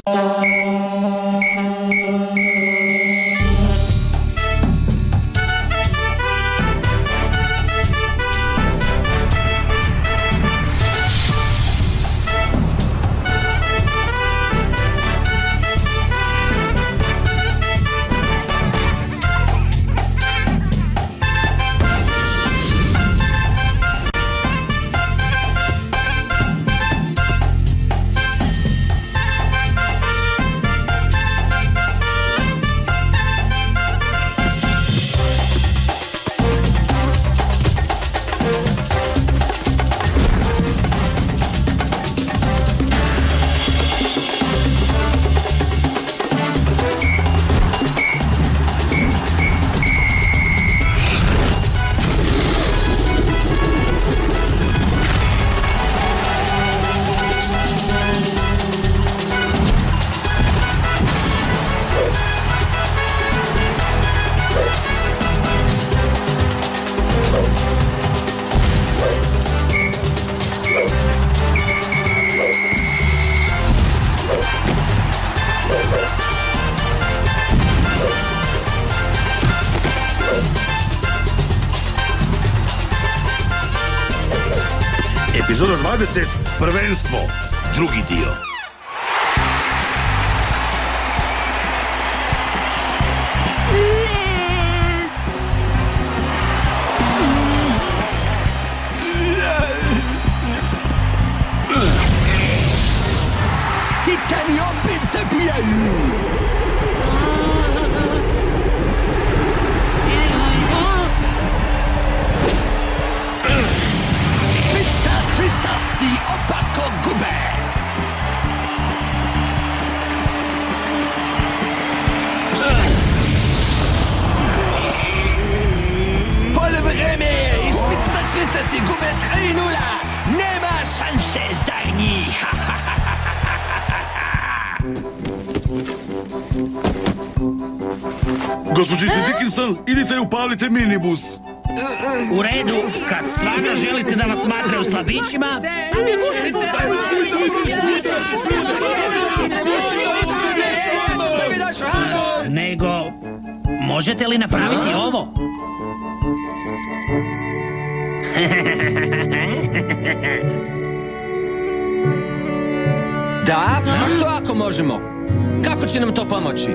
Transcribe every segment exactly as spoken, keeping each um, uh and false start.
Epizoda dvadeset, prvenstvo, drugi dio. Titani opet zabijaju! Twistersi opako gube! Polovreme! Ispred Star Twistersi gube tri nula! Nema šanse za njih! Gospođice Dickinson, idite i upalite minibus. U redu, kad stvarno želite da vas smatraju slabićima... Nego, možete li napraviti ovo? Da? A što ako možemo? Kako će nam to pomoći?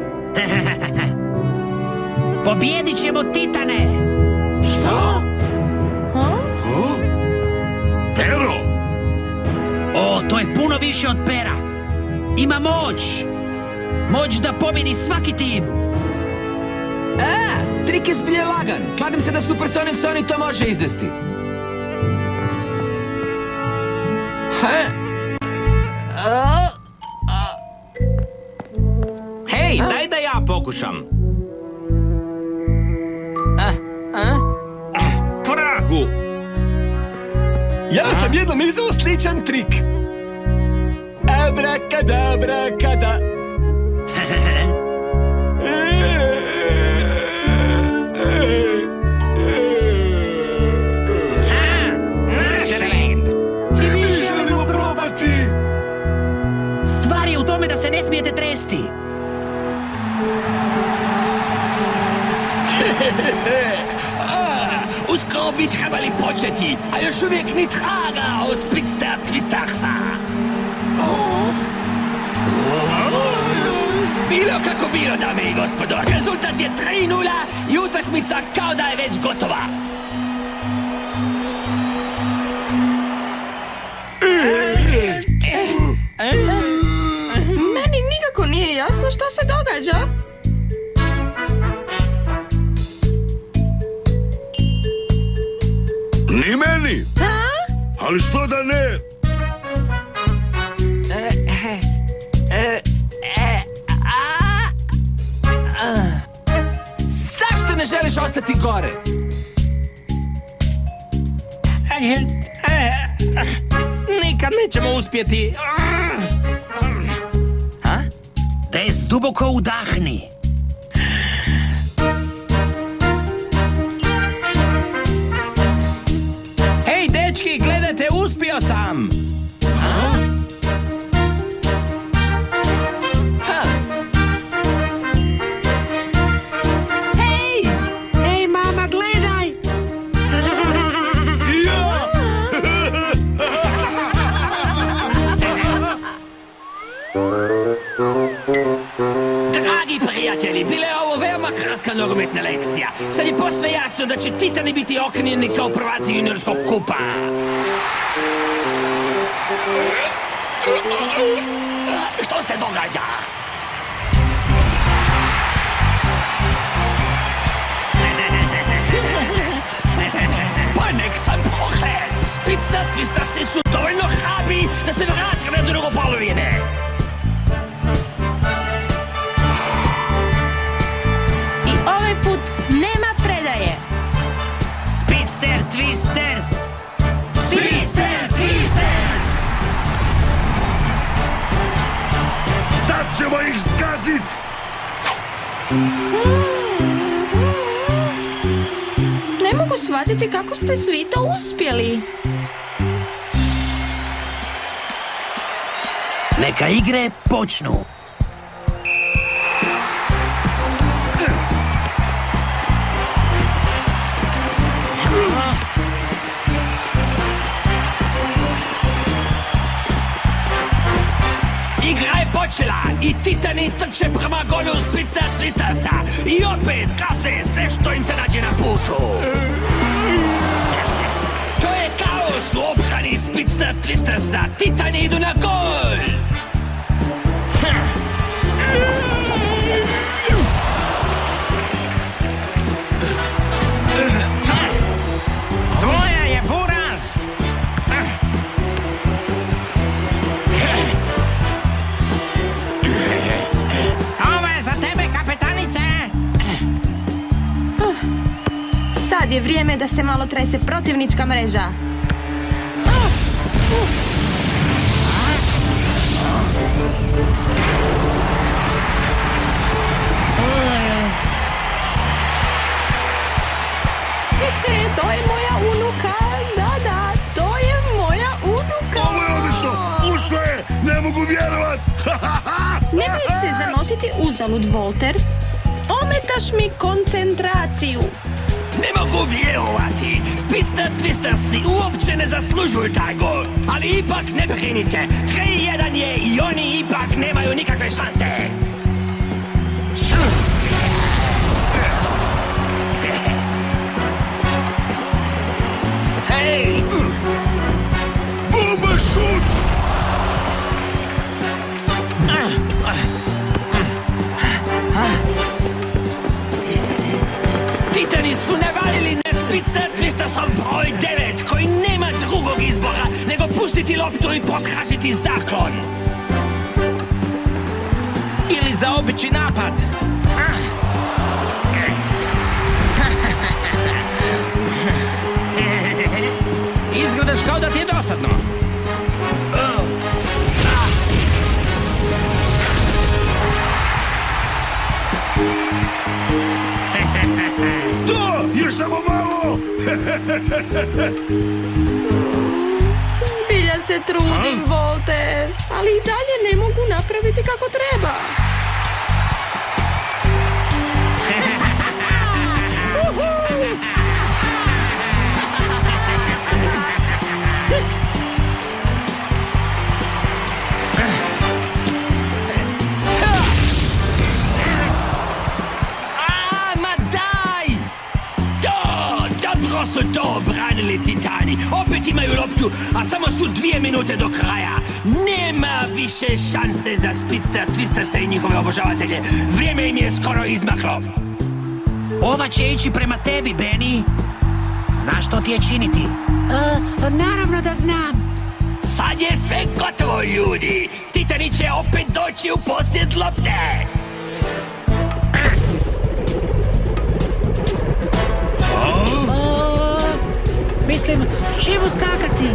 Pobjedit ćemo Titane! Šta? Pero? O, to je puno više od pera. Ima moć. Moć da pobjedi svaki tim. E, trik je zbilje lagan. Kladim se da Supersonic Sony to može izvesti. He? A? Hej, daj da ja pokušam. Vragu! Ja sam jednom izveo sličan trik. Abrakadabra kada. I mi želimo probati. Stvar je u tome da se ne smijete tresti. Uskoro bi trebali početi, a još uvijek ni traga od Speedster Twistersa. Bilo kako bilo, dame i gospodo, rezultat je tri nula i utakmica kao da je već gotova. Meni nikako nije jasno što se događa. Ni meni. Ali što da ne? Zašto ne želiš ostati gore? Nikad nećemo uspjeti. Ha? Des, duboko udahni. Hej, dečki, gledajte, uspio sam. Dragi prijatelji, bila je ovo veoma kratka nogometna lekcija. Sad je posve jasno da će Titani biti okrnjeni kao prvaci juniorskog kupa. Što se događa? Pa nek sam proklet! Spitster Twistersi su dovoljno hrabri da se vrate na drugo polovine. I ovaj put nema predaje. Spitster Twisters! Spitster Twisters! Sad ćemo ih zgazit! Ne mogu shvatiti kako ste svi to uspjeli. Neka igre počnu. Igra je počela i Titani trče prema golu Spitster Twistersa. I opet gase sve što im se nađe na putu. To je kaos u obrani Spitster Twistersa. Titani idu na gol. Tvoja je buraz! Ovo je za tebe, kapetanice! Sad je vrijeme da se malo trese protivnička mreža. To je moja unuka, da, da, to je moja unuka. Ovo je odlično! Ušlo je! Ne mogu vjerovat! Nemoj se zanositi uzalud, Volter. Ometaš mi koncentraciju. Ne mogu vjerovati. Spitster Twistersi uopće ne zaslužuju taj gol. Ali ipak ne brinite. tri jedan je i oni ipak nemaju nikakve šanse. Hej! Bomba šut! Titani su navalili na Spitster Twistersov broj devet, koji nema drugog izbora nego pustiti loptu i potražiti zaklon. Ili zaobići napad. Izgledaš kao da ti je dosadno. To! Još samo malo! Zbilja se trudim, Volter, ali i dalje ne mogu napraviti kako treba. Su to obranili Titani. Opet imaju loptu, a samo su dvije minute do kraja. Nema više šanse za Spitster Twistersa i njihove obožavatelje. Vrijeme im je skoro izmaklo. Ova će ići prema tebi, Benny. Znaš što ti je činiti? Uh, naravno da znam. Sad je sve gotovo, ljudi. Titani će opet doći u posjed lopte. Mislim, čemu skakati?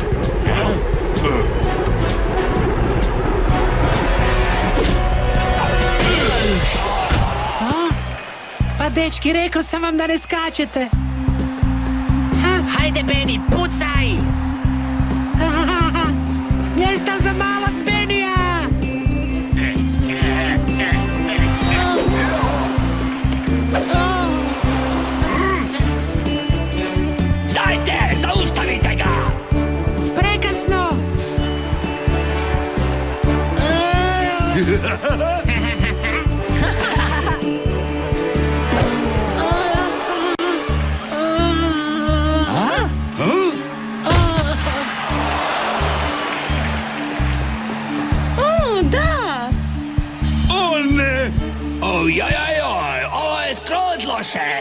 A? Pa dečki, rekao sam vam da ne skačete. Ha? Hajde, Benny, pucaj! Mjesta za malog Benija! Dajte, zaustavite ga! Prekasno! O, da! O ne! Ojojoj, ovo je skroz loše.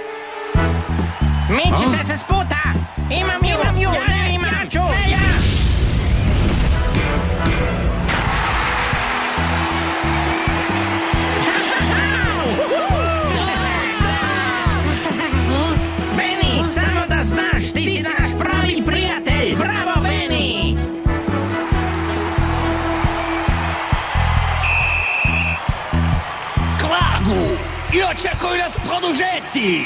Mičite se s puta! Imam ju! Imam ju! Ja, ne, imam! Ja ću! Ne, ja! Benny, samo da znaš, ti si naš pravi prijatelj! Bravo, Benny! Klagu! I očekuju nas produžeci!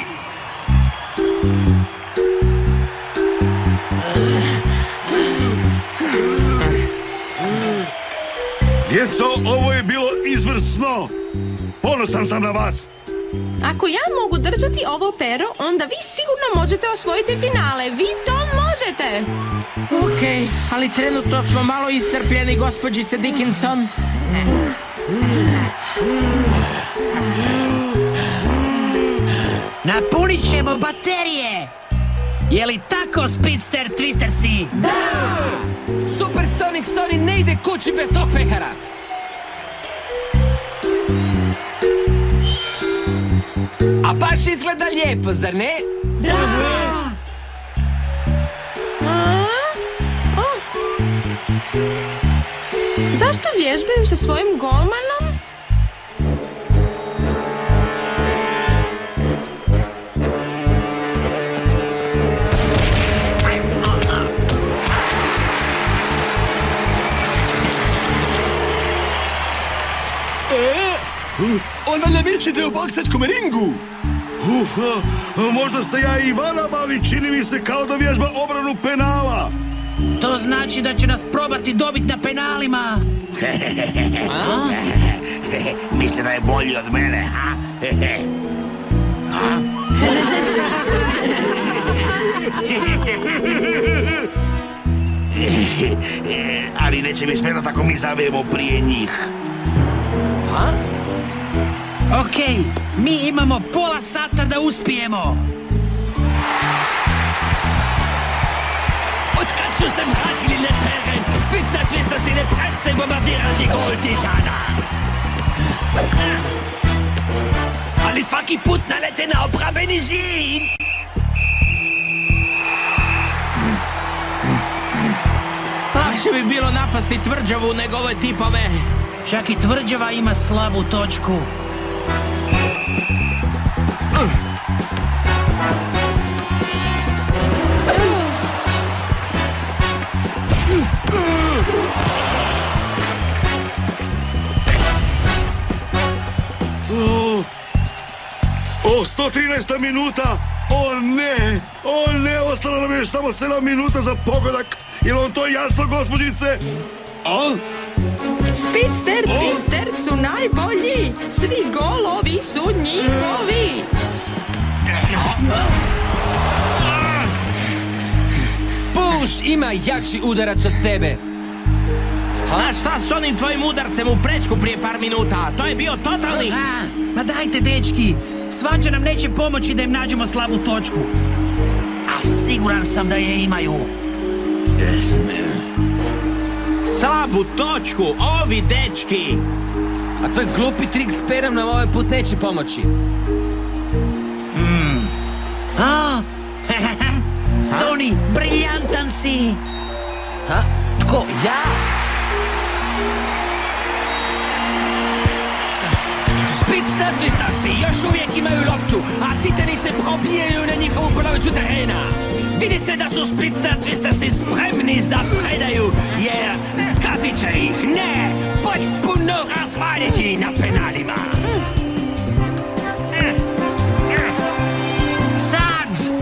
Djeco, ovo je bilo izvrsno! Ponosan sam na vas! Ako ja mogu držati ovo pero, onda vi sigurno možete osvojiti finale. Vi to možete! Okej, ali trenutno smo malo iscrpljeni, gospođice Dickinson. Napunit ćemo baterije! Je li tako, Speedster Twistersi? Supersonic Sony ne ide kući bez tog pehara. A baš izgleda lijepo, zar ne? A? O. Zašto vježbaju sa svojim golmanom? On valjda mislite o boksačkom ringu? Uh, a, možda se ja i varam, ali čini mi se kao da vježba obranu penala. To znači da će nas probati dobiti na penalima. Misli da je bolji od mene, ha? Ali neće mi smetati ako mi zavijemo prije njih. Ha? Okej, mi imamo pola sata da uspijemo. Otkad su se vratili na teren, Speedster Twister si ne prestaje bombardirati gol Titana. Ali svaki put nalete na obrambeni zid. Lakše bi bilo napasti tvrđavu nego ove tipove. Čak i tvrđava ima slabu točku. O, o, sto trinaesta minuta! O ne! O ne! Ostalo nam je još samo sedam minuta za pogodak! Je li vam to jasno, gospođice? A? Speedster Twister su najbolji! Svi golovi su njihovi! Push ima jači udarac od tebe. A šta s onim tvojim udarcem u prečku prije par minuta? To je bio totalni... A, ma dajte, dečki, svađa nam neće pomoći da im nađemo slabu točku. A siguran sam da je imaju. Slabu točku, ovi dečki! A tvoj glupi trik s perom nam ovaj put neće pomoći. A, Sony, briljantan si! Ha? Tko? Ja? Speedster Twistersi još uvijek imaju loptu, a Titani se probijaju na njihovu polovicu terena. Vidi se da su Speedster Twistersi spremni za predaju, jer zgazit će ih, ne, potpuno razvaliti na penalima. Sad!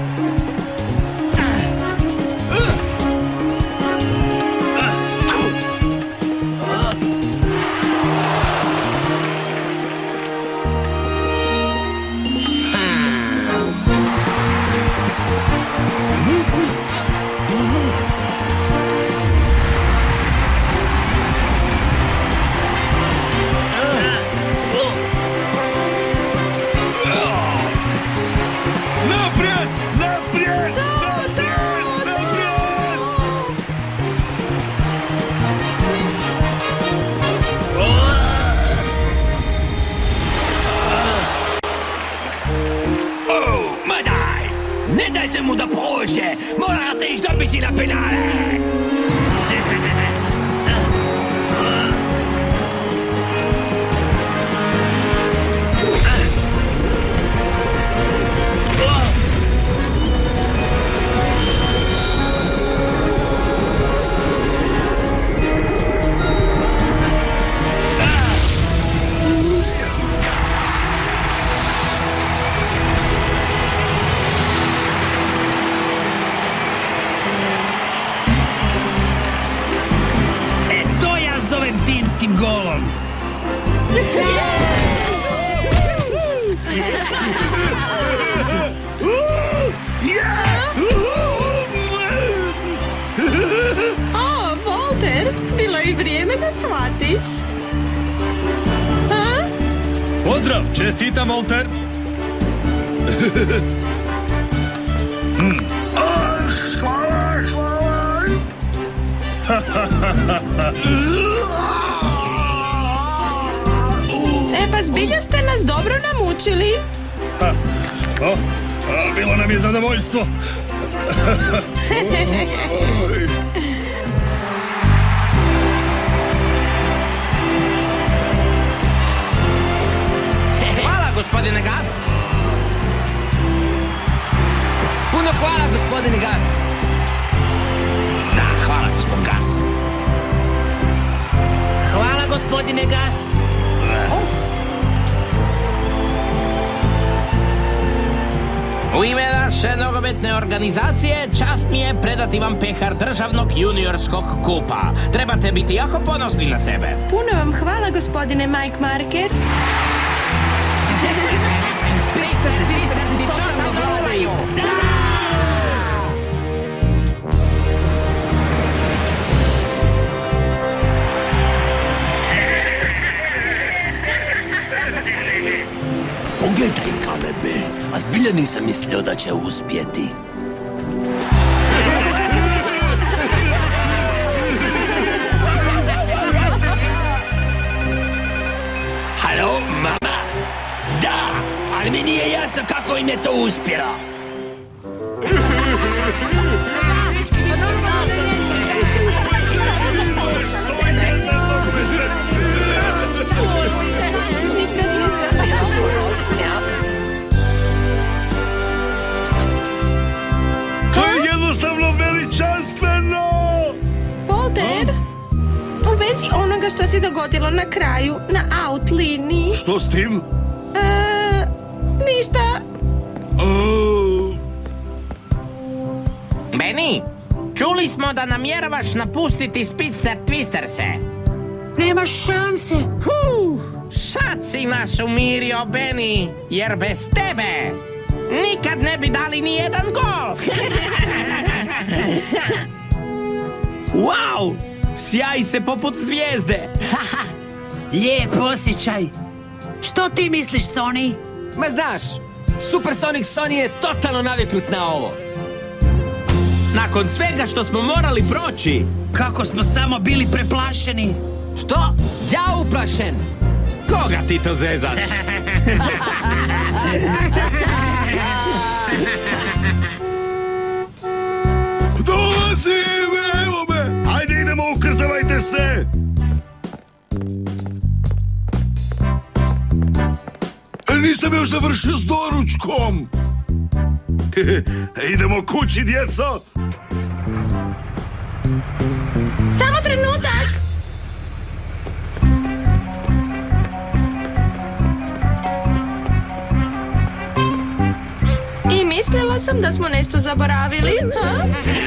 O, Walter, bilo je vrijeme da shvatiš. A? Pozdrav, čestitam, Walter. Hvala, hvala. E pa zbilja ste nas dobro namučili. O, a, bilo nam je zadovoljstvo. Hvala, gospodine Gas. Puno hvala, gospodine Gas. Da, hvala, gospodin Gas. Hvala, gospodine Gas. U ime naše nogometne organizacije čast mi je predati vam pehar državnog juniorskog kupa. Trebate biti jako ponosni na sebe. Puno vam hvala, gospodine Mike Marker. Twister, Twister si totalno vladaju. Pogledaj, Kalebe, a zbilja nisam mislio da će uspjeti. Halo, mama? Da, ali mi nije jasno kako im je to uspjelo. Nikad nisam tako ponosnija. To je jednostavno veličanstveno. Walter, u vezi onoga što se dogodilo na kraju, na out liniji. Što s tim? E, ništa. O, Benny, čuli smo da namjeravaš napustiti Speedster Twisterse. Nema šanse. Huh, sad si nas umirio, Benny, jer bez tebe nikad ne bi dali ni jedan gol. Wow, sjaj se poput zvijezde. Lijep osjećaj. Što ti misliš, Sony? Ma znaš, Supersonic Sony je totalno naviknut na ovo. Nakon svega što smo morali proći. Kako smo samo bili preplašeni. Što? Ja uplašen? Koga ti to zezaš? dolazim, evo me. Ajde idemo, ukrzavajte se. Nisam još završio s doručkom. Idemo kući, djeco. Samo trenutak. I mislila sam da smo nešto zaboravili, ha?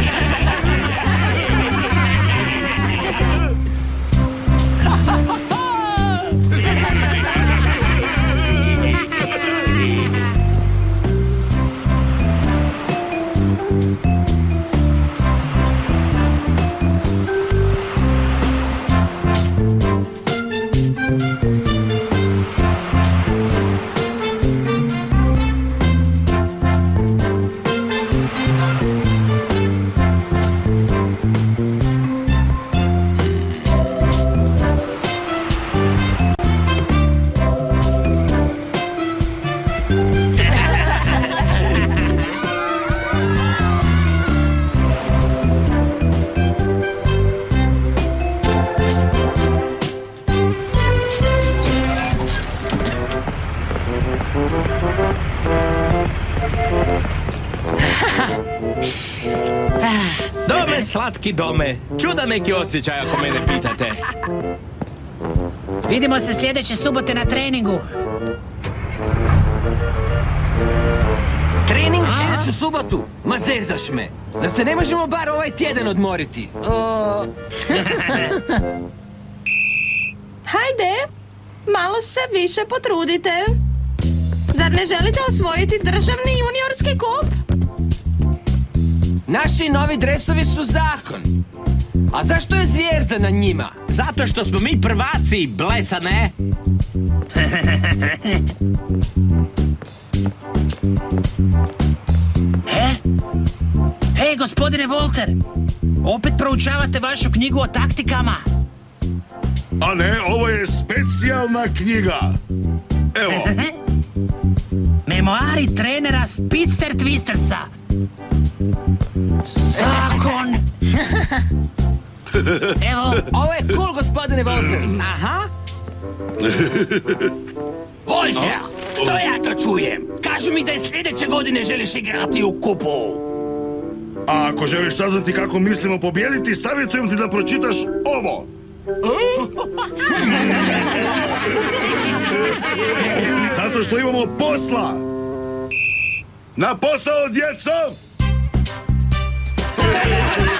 Dome, slatki dome. Čuda neki osjećaj ako mene pitate. Vidimo se sljedeće subote na treningu. Trening sljedeću subotu? Ma zezdaš me. Zar se ne možemo bar ovaj tjedan odmoriti? O... Hajde. Malo se više potrudite. Zar ne želite osvojiti državni juniorski kup? Naši novi dresovi su zakon. A zašto je zvijezda na njima? Zato što smo mi prvaci, blesane. E? Hej, gospodine Volter, opet proučavate vašu knjigu o taktikama? A ne, ovo je specijalna knjiga. Evo. Memoari trenera Spitster Twistersa. Zakon. Evo. Ovo je cool, gospodine Volter. Aha. Volter, što ja to čujem? Kažu mi da je sljedeće godine želiš igrati u kupu. A ako želiš saznati kako mislimo pobijediti, savjetujem ti da pročitaš ovo. Zato što imamo posla. Na posao, djeco!